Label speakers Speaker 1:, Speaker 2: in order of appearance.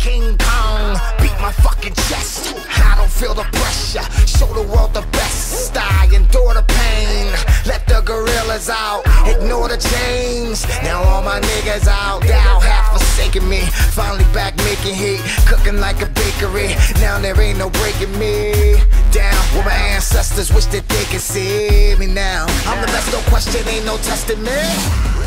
Speaker 1: King Kong, beat my fucking chest. I don't feel the pressure, show the world the best. I endure the pain, let the gorillas out, ignore the chains. Now all my niggas out, thou have forsaken me. Finally back making heat, cooking like a bakery. Now there ain't no breaking me down. Where my ancestors wish that they could see me now. I'm the best, no question, ain't no testing me.